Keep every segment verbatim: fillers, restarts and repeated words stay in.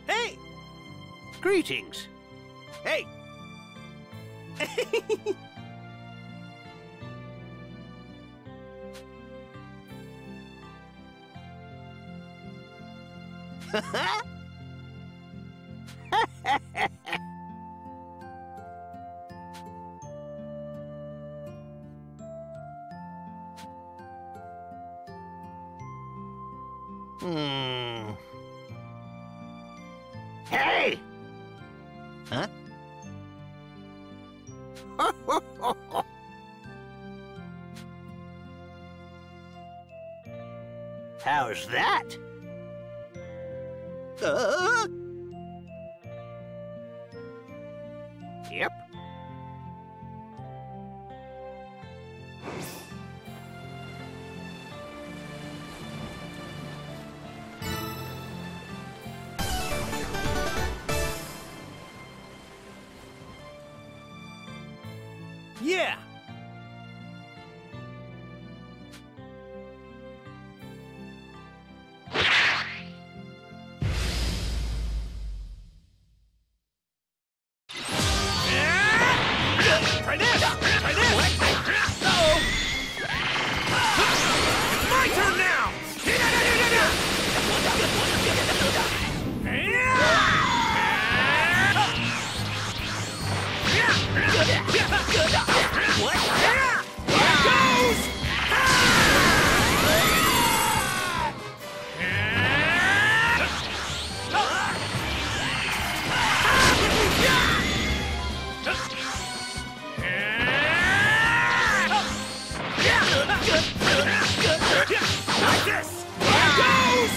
Hey! Greetings. Hey! Hmm. Hey! Huh? How's that? Uh? Yep. Yeah. Try this! Try this! Uh-oh! My turn now! What? Here goes! Like this! Here goes!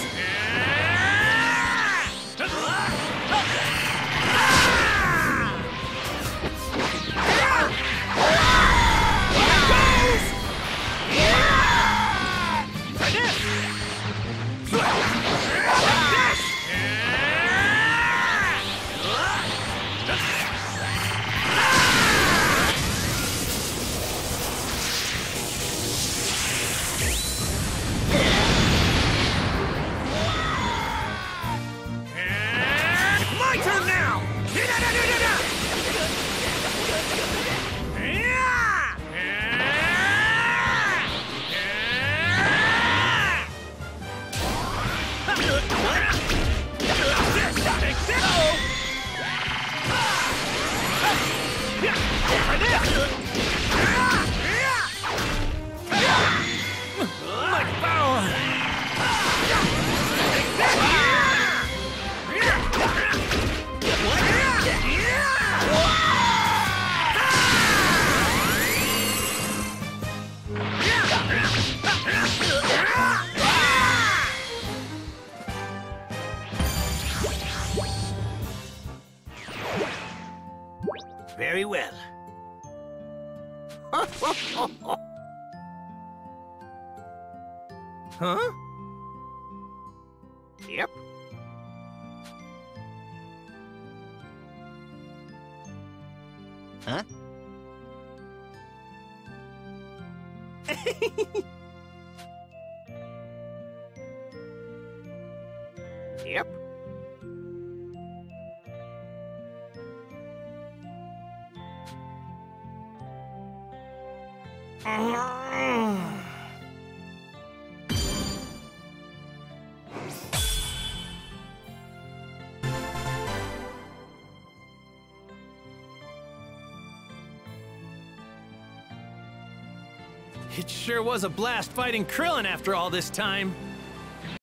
Very well. Huh? Yep. Huh? Yep. It sure was a blast fighting Krillin after all this time.